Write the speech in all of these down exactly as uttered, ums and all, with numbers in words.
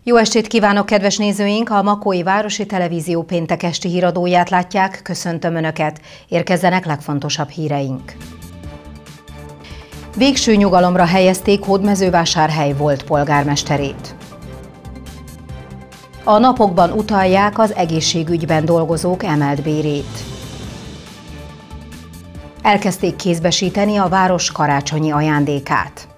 Jó estét kívánok, kedves nézőink! A Makói Városi Televízió péntek esti híradóját látják. Köszöntöm Önöket! Érkezzenek legfontosabb híreink. Végső nyugalomra helyezték Hódmezővásárhely volt polgármesterét. A napokban utalják az egészségügyben dolgozók emelt bérét. Elkezdték kézbesíteni a város karácsonyi ajándékát.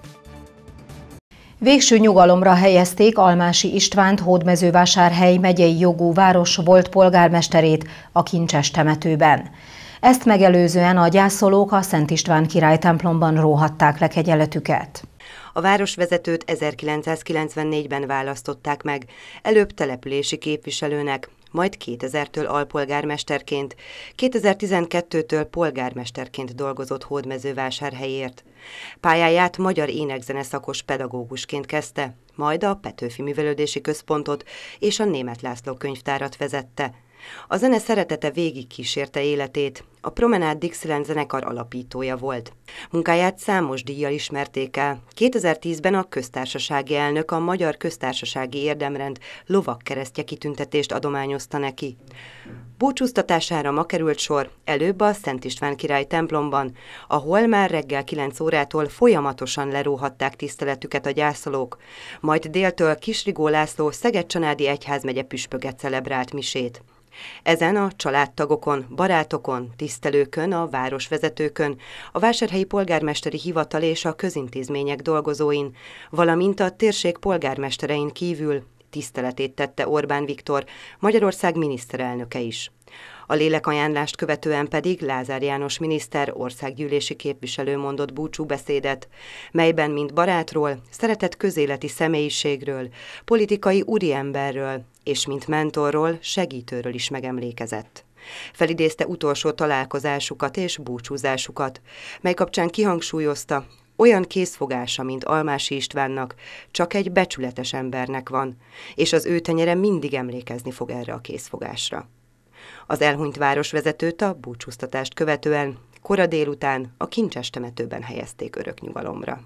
Végső nyugalomra helyezték Almási Istvánt, Hódmezővásárhely megyei jogú város volt polgármesterét a kincses temetőben. Ezt megelőzően a gyászolók a Szent István király templomban róhatták le kegyeletüket. A városvezetőt ezerkilencszázkilencvennégyben választották meg, előbb települési képviselőnek, majd kétezertől alpolgármesterként, kétezer-tizenkettőtől polgármesterként dolgozott Hódmezővásárhelyért. Pályáját magyar énekzene szakos pedagógusként kezdte, majd a Petőfi Művelődési Központot és a Németh László könyvtárat vezette. A zene szeretete végig kísérte életét, a Promenád Dixieland zenekar alapítója volt. Munkáját számos díjjal ismerték el. kétezer-tízben a köztársasági elnök a Magyar Köztársasági Érdemrend lovagkeresztje kitüntetést adományozta neki. Búcsúztatására ma került sor, előbb a Szent István király templomban, ahol már reggel kilenc órától folyamatosan leróhatták tiszteletüket a gyászolók, majd déltől Kisrigó László Szeged-Csanádi egyházmegye püspöke celebrált misét. Ezen a családtagokon, barátokon, tisztelőkön, a városvezetőkön, a vásárhelyi polgármesteri hivatal és a közintézmények dolgozóin, valamint a térség polgármesterein kívül tiszteletét tette Orbán Viktor, Magyarország miniszterelnöke is. A lélekajánlást követően pedig Lázár János miniszter országgyűlési képviselő mondott búcsúbeszédet, melyben mint barátról, szeretett közéleti személyiségről, politikai úriemberről és mint mentorról, segítőről is megemlékezett. Felidézte utolsó találkozásukat és búcsúzásukat, mely kapcsán kihangsúlyozta, olyan készfogása, mint Almási Istvánnak, csak egy becsületes embernek van, és az ő tenyere mindig emlékezni fog erre a készfogásra. Az elhunyt városvezetőt a búcsúztatást követően kora délután a kincses temetőben helyezték örök nyugalomra.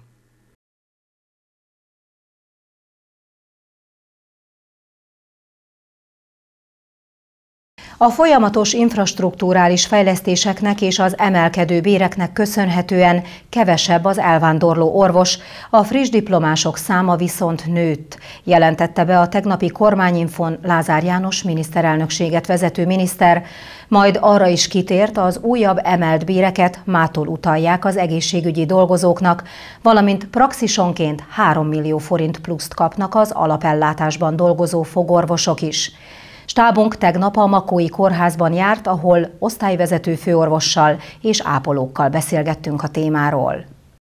A folyamatos infrastrukturális fejlesztéseknek és az emelkedő béreknek köszönhetően kevesebb az elvándorló orvos, a friss diplomások száma viszont nőtt, jelentette be a tegnapi kormányinfon Lázár János miniszterelnökséget vezető miniszter, majd arra is kitért, az újabb emelt béreket mától utalják az egészségügyi dolgozóknak, valamint praxisonként három millió forint pluszt kapnak az alapellátásban dolgozó fogorvosok is. Stábunk tegnap a Makói Kórházban járt, ahol osztályvezető főorvossal és ápolókkal beszélgettünk a témáról.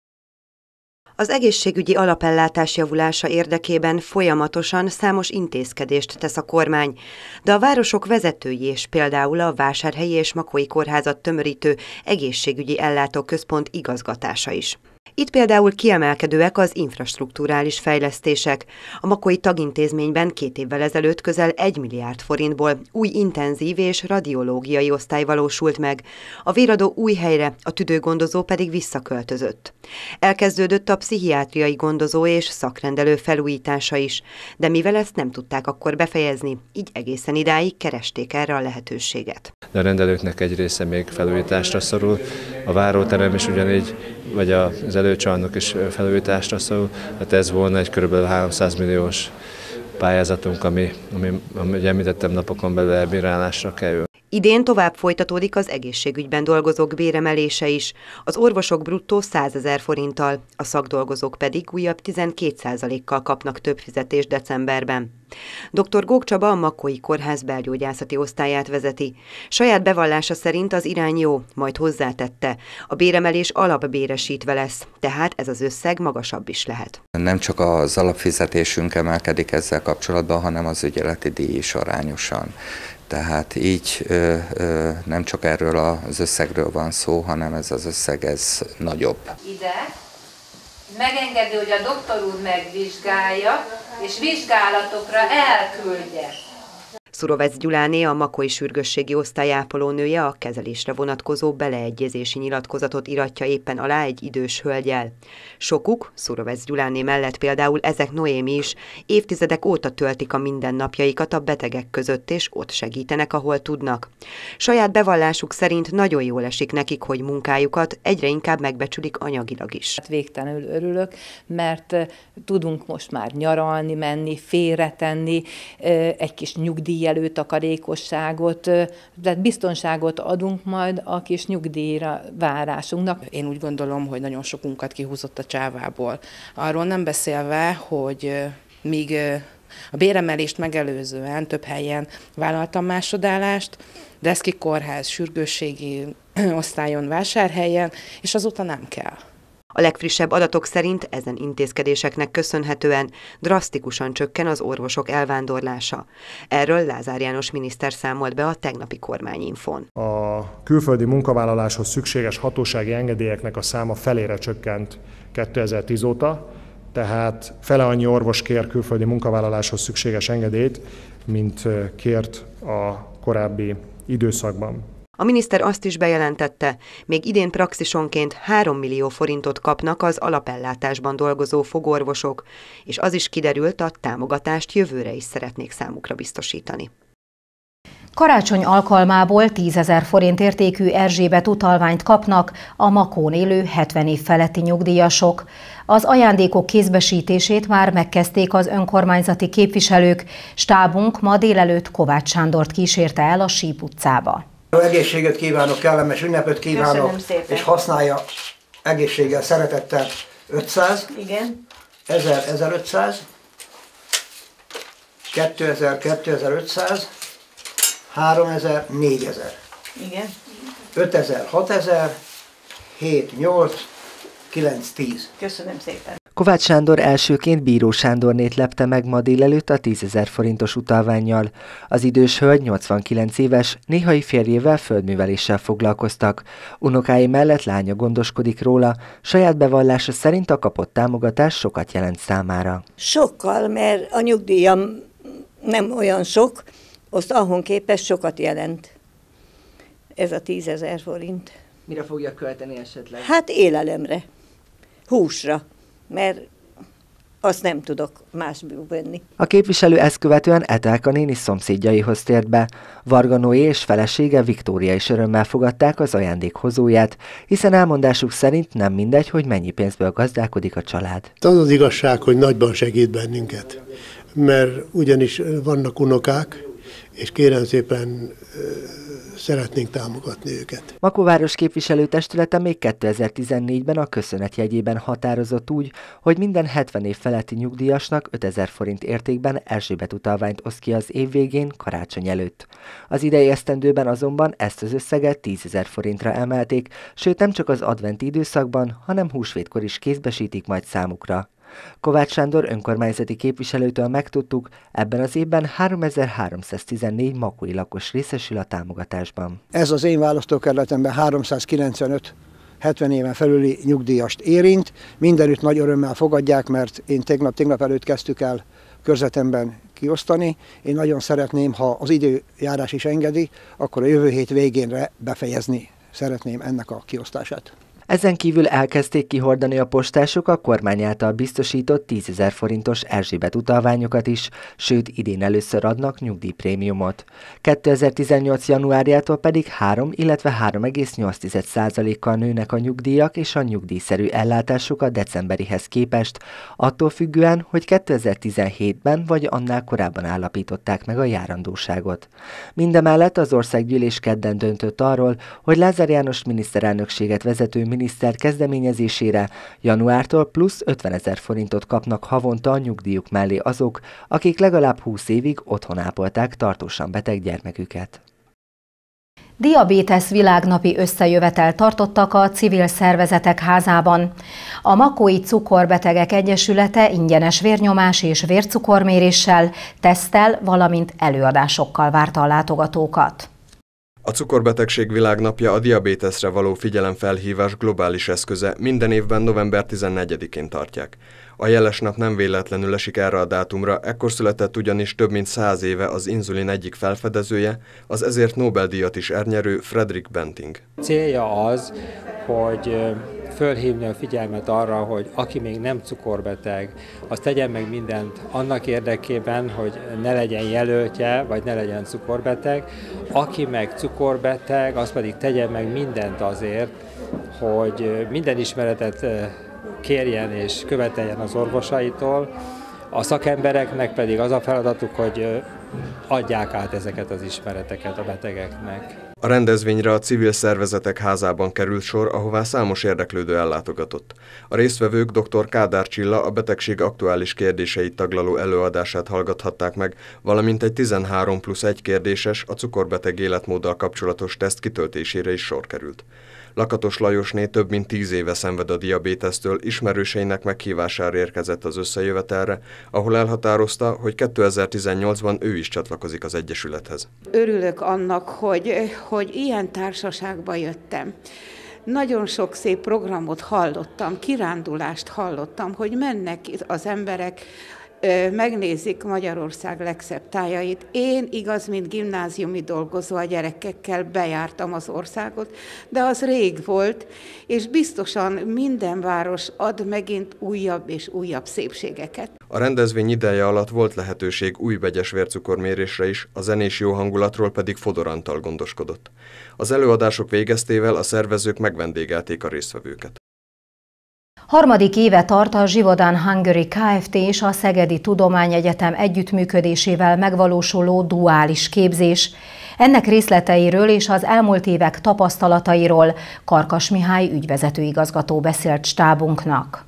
Az egészségügyi alapellátás javulása érdekében folyamatosan számos intézkedést tesz a kormány, de a városok vezetői és például a Vásárhelyi és Makói Kórházat tömörítő egészségügyi ellátóközpont igazgatása is. Itt például kiemelkedőek az infrastrukturális fejlesztések. A makói tagintézményben két évvel ezelőtt közel egy milliárd forintból új intenzív és radiológiai osztály valósult meg, a véradó új helyre, a tüdőgondozó pedig visszaköltözött. Elkezdődött a pszichiátriai gondozó és szakrendelő felújítása is, de mivel ezt nem tudták akkor befejezni, így egészen idáig keresték erre a lehetőséget. A rendelőknek egy része még felújításra szorul, a váróterem is ugyanígy, vagy az előcsarnok is felújításra szorul, hát ez volna egy kb. háromszáz milliós pályázatunk, ami, ami, ami említettem, napokon belül elbírálásra kerül. Idén tovább folytatódik az egészségügyben dolgozók béremelése is, az orvosok bruttó százezer forinttal, a szakdolgozók pedig újabb tizenkét százalékkal kapnak több fizetést decemberben. doktor Gók Csaba a Makói Kórház belgyógyászati osztályát vezeti. Saját bevallása szerint az irány jó, majd hozzátette, a béremelés alapbéresítve lesz, tehát ez az összeg magasabb is lehet. Nem csak az alapfizetésünk emelkedik ezzel kapcsolatban, hanem az ügyeleti díj is arányosan. Tehát így ö, ö, nem csak erről az összegről van szó, hanem ez az összeg ez nagyobb. Ide megengedi, hogy a doktor úr megvizsgálja, és vizsgálatokra elküldje. Szurovec Gyuláné, a Makói Sürgősségi Osztály ápolónője a kezelésre vonatkozó beleegyezési nyilatkozatot iratja éppen alá egy idős hölgyel. Sokuk, Szurovec Gyuláné mellett például Ezek Noémi is, évtizedek óta töltik a mindennapjaikat a betegek között, és ott segítenek, ahol tudnak. Saját bevallásuk szerint nagyon jól esik nekik, hogy munkájukat egyre inkább megbecsülik anyagilag is. Végtelenül örülök, mert tudunk most már nyaralni, menni, félretenni, egy kis nyugdíjelő takarékosságot, tehát biztonságot adunk majd a kis nyugdíjra várásunknak. Én úgy gondolom, hogy nagyon sokunkat kihúzott a csávából. Arról nem beszélve, hogy míg a béremelést megelőzően több helyen vállaltam másodállást, Deszki Kórház sürgősségi osztályon Vásárhelyen, és azóta nem kell. A legfrissebb adatok szerint ezen intézkedéseknek köszönhetően drasztikusan csökken az orvosok elvándorlása. Erről Lázár János miniszter számolt be a tegnapi kormányinfón. A külföldi munkavállaláshoz szükséges hatósági engedélyeknek a száma felére csökkent kétezer-tíz óta, tehát fele annyi orvos kér külföldi munkavállaláshoz szükséges engedélyt, mint kért a korábbi időszakban. A miniszter azt is bejelentette, még idén praxisonként három millió forintot kapnak az alapellátásban dolgozó fogorvosok, és az is kiderült, a támogatást jövőre is szeretnék számukra biztosítani. Karácsony alkalmából tízezer forint értékű Erzsébet utalványt kapnak a Makón élő hetven év feletti nyugdíjasok. Az ajándékok kézbesítését már megkezdték az önkormányzati képviselők. Stábunk ma délelőtt Kovács Sándort kísérte el a Síp utcába. Egészséget kívánok, kellemes ünnepet kívánok, és használja egészséggel, szeretettel. ötszáz, igen. ezer, ezerötszáz, kétezer, kétezer-ötszáz, háromezer, négyezer. Igen. ötezer, hatezer, hét, nyolc, kilenc, tíz. Köszönöm szépen. Kovács Sándor elsőként Bíró Sándornét lepte meg ma délelőtt a tízezer forintos utalvánnyal. Az idős hölgy nyolcvankilenc éves, néhai férjével földműveléssel foglalkoztak. Unokái mellett lánya gondoskodik róla, saját bevallása szerint a kapott támogatás sokat jelent számára. Sokkal, mert a nyugdíjam nem olyan sok, azt ahhoz képest sokat jelent. Ez a tízezer forint. Mire fogja költeni esetleg? Hát élelemre, húsra, mert azt nem tudok másból venni. A képviselő ezt követően Etelka néni szomszédjaihoz tért be. Varga Noé és felesége Viktória is örömmel fogadták az ajándék hozóját, hiszen elmondásuk szerint nem mindegy, hogy mennyi pénzből gazdálkodik a család. Az az igazság, hogy nagyban segít bennünket, mert ugyanis vannak unokák, és kérem szépen szeretnénk támogatni őket. Makóváros képviselőtestülete még kétezer-tizennégyben a köszönet jegyében határozott úgy, hogy minden hetven év feletti nyugdíjasnak ötezer forint értékben Erzsébet utalványt oszt ki az év végén, karácsony előtt. Az idei esztendőben azonban ezt az összeget tízezer forintra emelték, sőt nem csak az adventi időszakban, hanem húsvétkor is kézbesítik majd számukra. Kovács Sándor önkormányzati képviselőtől megtudtuk, ebben az évben háromezer-háromszáztizennégy makói lakos részesül a támogatásban. Ez az én választókerületemben háromszázkilencvenöt hetven éven felüli nyugdíjast érint. Mindenütt nagy örömmel fogadják, mert én tegnap, tegnap előtt kezdtük el körzetemben kiosztani. Én nagyon szeretném, ha az időjárás is engedi, akkor a jövő hét végénre befejezni szeretném ennek a kiosztását. Ezen kívül elkezdték kihordani a postások a kormány által biztosított tízezer forintos Erzsébet utalványokat is, sőt idén először adnak nyugdíjprémiumot. kétezer-tizennyolc januárjától pedig három, illetve három egész nyolc százalékkal nőnek a nyugdíjak és a nyugdíjszerű ellátások a decemberihez képest, attól függően, hogy kétezer-tizenhétben vagy annál korábban állapították meg a járandóságot. Mindemellett az országgyűlés kedden döntött arról, hogy Lázár János miniszterelnökséget vezető miniszter kezdeményezésére januártól plusz ötvenezer forintot kapnak havonta a nyugdíjuk mellé azok, akik legalább húsz évig otthon ápolták tartósan beteg gyermeküket. Diabétesz világnapi összejövetel tartottak a civil szervezetek házában. A Makói Cukorbetegek Egyesülete ingyenes vérnyomás és vércukorméréssel, teszttel, valamint előadásokkal várta a látogatókat. A Cukorbetegség Világnapja a diabéteszre való figyelemfelhívás globális eszköze, minden évben november tizennegyedikén tartják. A jeles nap nem véletlenül esik erre a dátumra, ekkor született ugyanis több mint száz éve az inzulin egyik felfedezője, az ezért Nobel-díjat is elnyerő Frederick Banting. Célja az, hogy fölhívni a figyelmet arra, hogy aki még nem cukorbeteg, az tegyen meg mindent annak érdekében, hogy ne legyen jelöltje, vagy ne legyen cukorbeteg. Aki meg cukorbeteg, az pedig tegyen meg mindent azért, hogy minden ismeretet kérjen és követeljen az orvosaitól. A szakembereknek pedig az a feladatuk, hogy adják át ezeket az ismereteket a betegeknek. A rendezvényre a Civil Szervezetek Házában került sor, ahová számos érdeklődő ellátogatott. A résztvevők dr. Kádár Csilla a betegség aktuális kérdéseit taglaló előadását hallgathatták meg, valamint egy tizenhárom plusz egy kérdéses, a cukorbeteg életmóddal kapcsolatos teszt kitöltésére is sor került. Lakatos Lajosné több mint tíz éve szenved a diabétesztől, ismerőseinek meghívására érkezett az összejövetelre, ahol elhatározta, hogy kétezer-tizennyolcban ő is csatlakozik az Egyesülethez. Örülök annak, hogy, hogy ilyen társaságba jöttem. Nagyon sok szép programot hallottam, kirándulást hallottam, hogy mennek az emberek, megnézik Magyarország legszebb tájait. Én igaz, mint gimnáziumi dolgozó a gyerekekkel bejártam az országot, de az rég volt, és biztosan minden város ad megint újabb és újabb szépségeket. A rendezvény ideje alatt volt lehetőség új vegyes vércukormérésre is, a zenés jó hangulatról pedig Fodor Antal gondoskodott. Az előadások végeztével a szervezők megvendégelték a résztvevőket. Harmadik éve tart a Zsivadan Hungary Kft. És a Szegedi Tudományegyetem együttműködésével megvalósuló duális képzés. Ennek részleteiről és az elmúlt évek tapasztalatairól Karkas Mihály ügyvezetőigazgató beszélt stábunknak.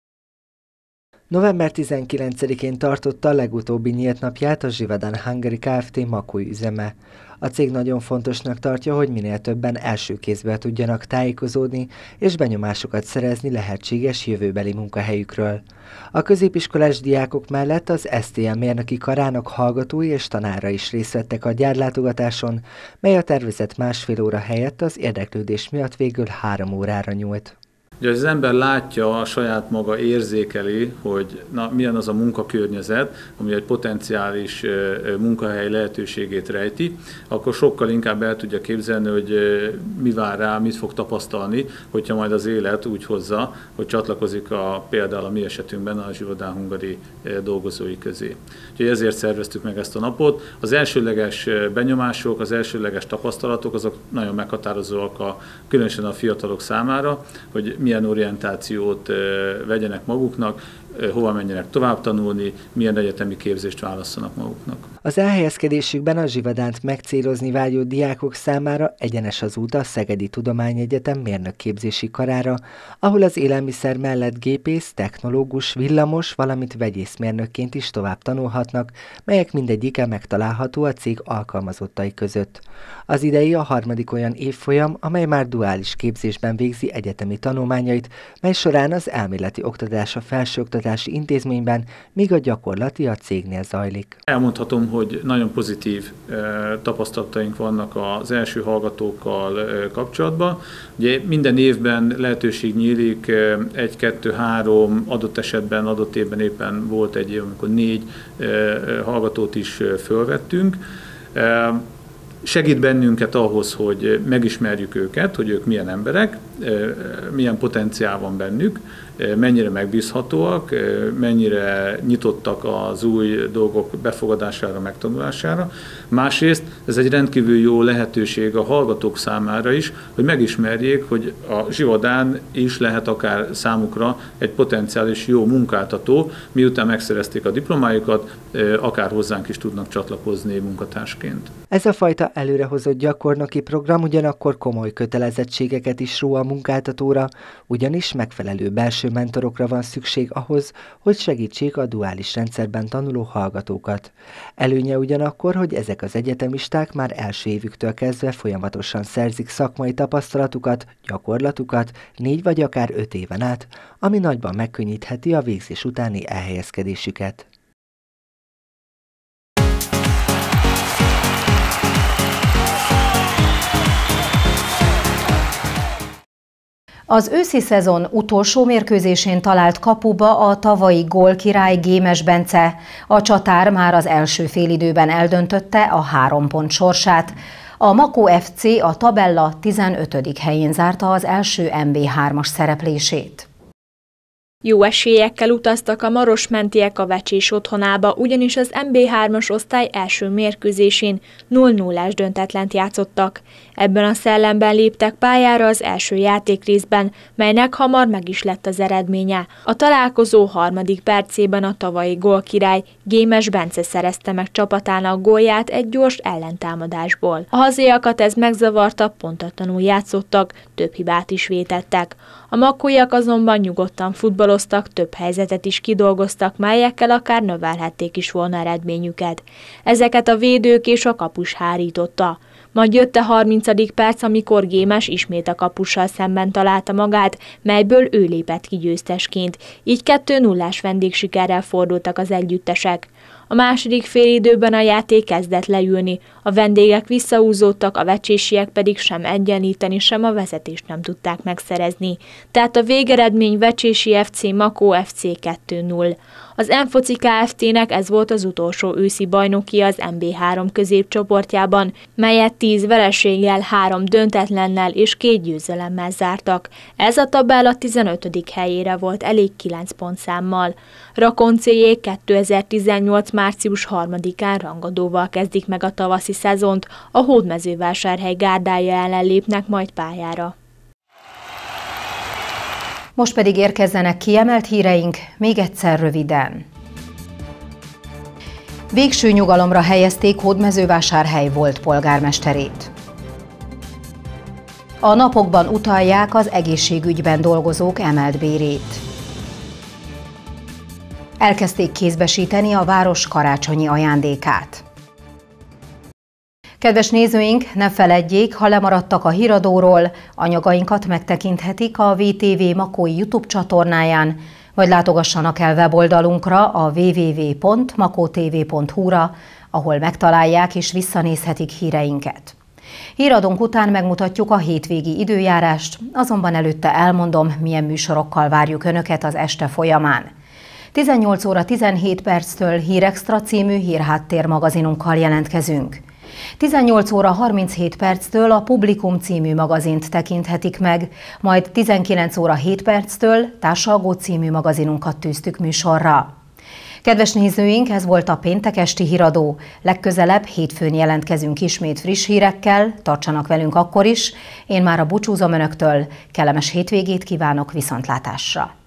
november tizenkilencedikén tartotta a legutóbbi nyílt napját a Zsivadan Hungary Kft. Makúj üzeme. A cég nagyon fontosnak tartja, hogy minél többen első kézből tudjanak tájékozódni és benyomásokat szerezni lehetséges jövőbeli munkahelyükről. A középiskolás diákok mellett az es té em mérnöki karának hallgatói és tanára is részt vettek a gyárlátogatáson, mely a tervezett másfél óra helyett az érdeklődés miatt végül három órára nyúlt. Ugye az ember látja, a saját maga érzékeli, hogy na, milyen az a munkakörnyezet, ami egy potenciális munkahely lehetőségét rejti, akkor sokkal inkább el tudja képzelni, hogy mi vár rá, mit fog tapasztalni, hogyha majd az élet úgy hozza, hogy csatlakozik a, például a mi esetünkben a Zsivadan Hungary dolgozói közé. Úgyhogy ezért szerveztük meg ezt a napot. Az elsőleges benyomások, az elsőleges tapasztalatok, azok nagyon meghatározóak, a, különösen a fiatalok számára, hogy milyen orientációt vegyenek maguknak, hova menjenek tovább tanulni, milyen egyetemi képzést válasszanak maguknak. Az elhelyezkedésükben a Zsivadánt megcélozni vágyó diákok számára egyenes az út a Szegedi Tudományegyetem mérnökképzési karára, ahol az élelmiszer mellett gépész, technológus, villamos, valamint vegyészmérnökként is tovább tanulhatnak, melyek mindegyike megtalálható a cég alkalmazottai között. Az idei a harmadik olyan évfolyam, amely már duális képzésben végzi egyetemi tanulmányait, mely során az elméleti oktatás a felsőoktatási intézményben, míg a gyakorlati a cégnél zajlik. Elmondhatom, hogy nagyon pozitív tapasztalataink vannak az első hallgatókkal kapcsolatban. Ugye minden évben lehetőség nyílik, egy, kettő, három, adott esetben, adott évben éppen volt egy év, amikor négy hallgatót is fölvettünk. Segít bennünket ahhoz, hogy megismerjük őket, hogy ők milyen emberek, milyen potenciál van bennük, mennyire megbízhatóak, mennyire nyitottak az új dolgok befogadására, megtanulására. Másrészt ez egy rendkívül jó lehetőség a hallgatók számára is, hogy megismerjék, hogy a Zsivadán is lehet akár számukra egy potenciális jó munkáltató, miután megszerezték a diplomájukat, akár hozzánk is tudnak csatlakozni munkatársként. Ez a fajta előrehozott gyakornoki program ugyanakkor komoly kötelezettségeket is ró a munkáltatóra, ugyanis megfelelő belső mentorokra van szükség ahhoz, hogy segítsék a duális rendszerben tanuló hallgatókat. Előnye ugyanakkor, hogy ezek az egyetemisták már első évüktől kezdve folyamatosan szerzik szakmai tapasztalatukat, gyakorlatukat, négy vagy akár öt éven át, ami nagyban megkönnyítheti a végzés utáni elhelyezkedésüket. Az őszi szezon utolsó mérkőzésén talált kapuba a tavalyi gólkirály Gémes Bence. A csatár már az első félidőben eldöntötte a három pont sorsát. A Makó ef cé a tabella tizenötödik helyén zárta az első em bé hármas szereplését. Jó esélyekkel utaztak a marosmentiek a Vecsés otthonába, ugyanis az em bé hármas osztály első mérkőzésén nulla nullás döntetlent játszottak. Ebben a szellemben léptek pályára az első játékrészben, melynek hamar meg is lett az eredménye. A találkozó harmadik percében a tavalyi gólkirály Gémes Bence szerezte meg csapatának gólját egy gyors ellentámadásból. A hazaiakat ez megzavarta, pontatlanul játszottak, több hibát is vétettek. A makóiak azonban nyugodtan futballoztak, több helyzetet is kidolgoztak, melyekkel akár növelhették is volna eredményüket. Ezeket a védők és a kapus hárította. Majd jött a harmincadik perc, amikor Gémes ismét a kapussal szemben találta magát, melyből ő lépett ki győztesként. Így kettő nullás vendégsikerrel fordultak az együttesek. A második félidőben a játék kezdett leülni, a vendégek visszahúzódtak, a vecsésiek pedig sem egyenlíteni, sem a vezetést nem tudták megszerezni. Tehát a végeredmény Vecsési ef cé Makó ef cé kettő null. Az Enfoci Kft-nek ez volt az utolsó őszi bajnoki az em bé három középcsoportjában, melyet tíz vereséggel, három döntetlennel és két győzelemmel zártak. Ez a tabella tizenötödik helyére volt elég kilenc pontszámmal. Rakoncéjék kétezer-tizennyolc március harmadikán rangadóval kezdik meg a tavaszi szezont, a Hódmezővásárhely gárdája ellen lépnek majd pályára. Most pedig érkezzenek kiemelt híreink, még egyszer röviden. Végső nyugalomra helyezték Hódmezővásárhely volt polgármesterét. A napokban utalják az egészségügyben dolgozók emelt bérét. Elkezdték kézbesíteni a város karácsonyi ajándékát. Kedves nézőink, ne feledjék, ha lemaradtak a híradóról, anyagainkat megtekinthetik a vé té vé Makói YouTube csatornáján, vagy látogassanak el weboldalunkra a double-u double-u double-u pont makó té vé pont hu-ra, ahol megtalálják és visszanézhetik híreinket. Híradónk után megmutatjuk a hétvégi időjárást, azonban előtte elmondom, milyen műsorokkal várjuk Önöket az este folyamán. tizennyolc óra tizenhét perctől Hírextra című hírháttér magazinunkkal jelentkezünk. tizennyolc óra harminchét perctől a Publikum című magazint tekinthetik meg, majd tizenkilenc óra hét perctől Társalgó című magazinunkat tűztük műsorra. Kedves nézőink, ez volt a péntek esti híradó. Legközelebb hétfőn jelentkezünk ismét friss hírekkel, tartsanak velünk akkor is. Én már a búcsúzom Önöktől, kellemes hétvégét kívánok, viszontlátásra!